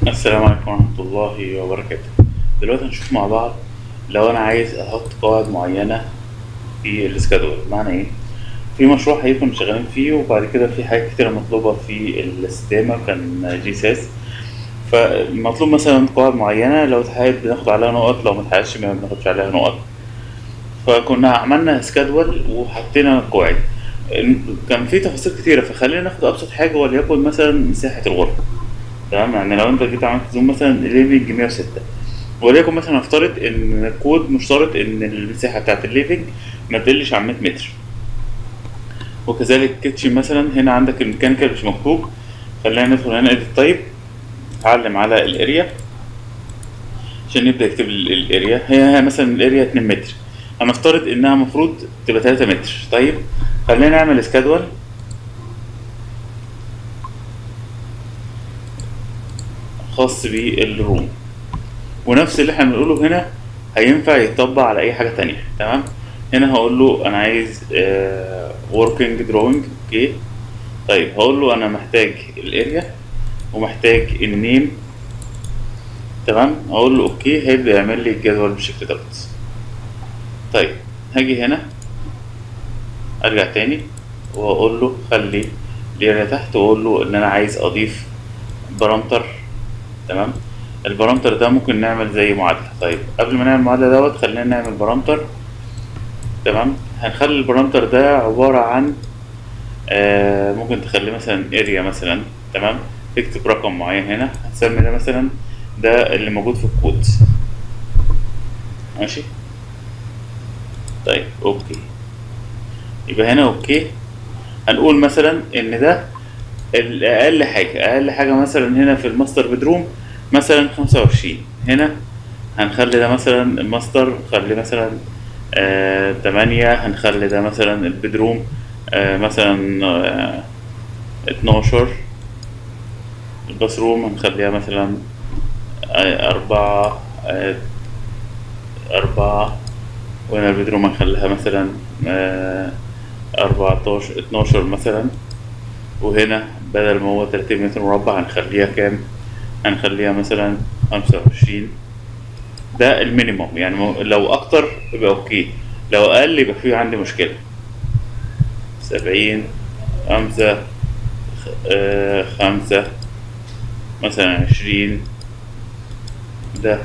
السلام عليكم ورحمة الله وبركاته. دلوقتي هنشوف مع بعض لو أنا عايز أحط قواعد معينة في السكادول. معنى إيه؟ في مشروع هيكون شغالين فيه، وبعد كده في حاجات كتيرة مطلوبة في الاستدامة، كان جي ساس. فمطلوب مثلا قواعد معينة، لو اتحققت بناخد عليها نقط، لو متحققش ما بناخدش عليها نقط. فكنا عملنا سكادول وحطينا قواعد. كان في تفاصيل كتيرة، فخلينا ناخد أبسط حاجة وليكن مثلا مساحة الغرفة. تمام، يعني لو انت جيت عملت زوم مثلا الليفنج 106، وليكن مثلا نفترض ان الكود مشترط ان المساحه بتاعت الليفنج ما تقلش عن 100 متر. وكذلك كيتشن مثلا، هنا عندك الميكانيكال مش مكتوب. خلينا ندخل هنا اديت تايب، علم على الاريا عشان نبدا يكتب الاريا. هي مثلا الاريا 2 متر، هنفترض انها المفروض تبقى 3 متر. طيب خلينا نعمل سكادول خاص بالروم، ونفس اللي احنا بنقوله هنا هينفع يتطبق على اي حاجه تانية. تمام، هنا هقول له انا عايز working drawing. اوكي، طيب هقول له انا محتاج الاريا ومحتاج النيم. تمام، هقول له اوكي، هيبدا يعمل لي الجدول بالشكل دوت. طيب هاجي هنا ارجع تاني واقول له خلي الاريا تحت، واقول له ان انا عايز اضيف بارامتر. تمام، البارامتر ده ممكن نعمل زي معادله. طيب قبل ما نعمل المعادله دوت خلينا نعمل بارامتر. تمام، هنخلي البارامتر ده عبارة عن ممكن تخليه مثلا اريا مثلا. تمام، تكتب رقم معين هنا، هنسمي ده مثلا ده اللي موجود في الكود. ماشي، طيب اوكي، يبقى هنا اوكي. هنقول مثلا ان ده الاقل حاجة، اقل حاجة مثلا هنا في الماستر بدروم مثلا 25. هنا هنخلي ده مثلا الماستر، خلي مثلا 8. هنخلي ده مثلا البدروم مثلا 12. الباثروم هنخليها مثلا 4. 4. وهنا البدروم هنخليها مثلا 14 12 مثلا. وهنا بدل ما هو 30 متر مربع هنخليها كام؟ هنخليها مثلا 25. ده المينيموم، يعني لو أكتر يبقى أوكي، لو أقل يبقى في عندي مشكلة. 70. 5. 5 مثلا 20. ده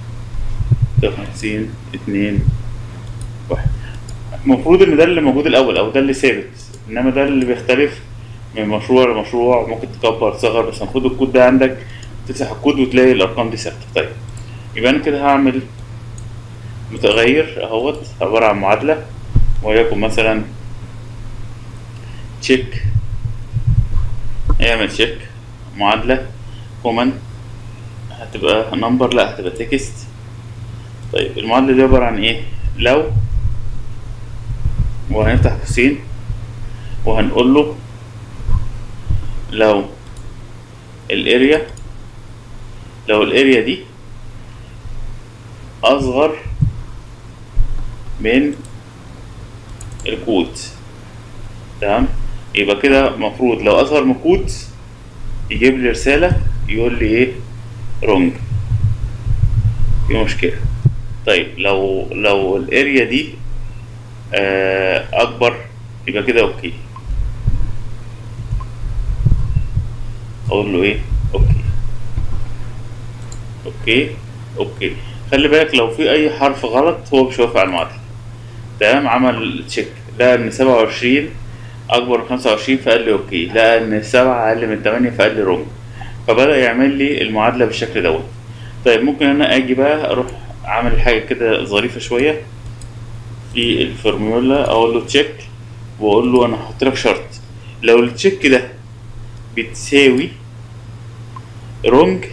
50. 2. 1. المفروض ان ده اللي موجود الاول او ده اللي ثابت، انما ده اللي بيختلف من مشروع لمشروع. ممكن تكبر تصغر، بس المفروض الكود ده عندك تفتح الكود وتلاقي الارقام دي ثابته. طيب يبقى انا كده هعمل متغير اهوت عباره عن معادله، وليكن مثلا تشيك. اعمل تشيك معادله كومن، هتبقى نمبر، لا هتبقى تكست. طيب المعادله دي عباره عن ايه؟ لو، وهنفتح قوسين وهنقول له لو الاريا، لو الاريا دي اصغر من الكود. تمام، يبقى كده مفروض لو اصغر من الكود يجيب لي رسالة يقول لي ايه؟ رونج، في مشكلة. طيب لو الاريا دي اكبر يبقى كده اوكي، اقول له ايه؟ اوكي. اوكي. اوكي، خلي بالك لو في اي حرف غلط هو مش هيوافق على المعادلة. تمام، عمل تشيك لقى ان 27 اكبر من 25 فقال لي اوكي، لقى ان 7 اقل من 8 فقال لي رونج، فبدأ يعمل لي المعادلة بالشكل دوت. طيب ممكن انا اجي بقى اروح اعمل حاجة كده ظريفة شوية في الفورمولا، اقول له تشيك واقول له انا هحط لك شرط، لو التشيك ده بتساوي رونج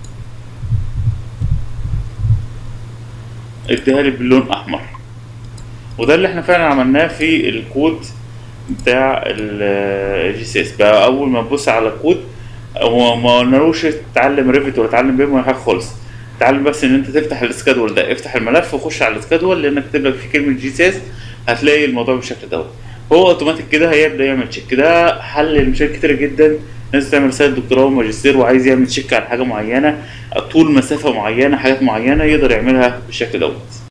اديها لي باللون احمر. وده اللي احنا فعلا عملناه في الكود بتاع الجي سي اس. بقى اول ما تبص على الكود هو ما قلنالوش تتعلم ريفت ولا تتعلم بيم ولا حاجه خالص، اتعلم بس ان انت تفتح السكادول ده، افتح الملف وخش على السكادول لانك كاتب لك فيه كلمه جي سي اس، هتلاقي الموضوع بالشكل دوت. هو اوتوماتيك كده هيبدا يعمل تشيك. ده حل المشاكل كتير جدا ناس بتعمل رسالة دكتوراه وماجستير وعايز يعمل تشيك على حاجة معينة، طول مسافة معينة، حاجات معينة يقدر يعملها بالشكل دوت.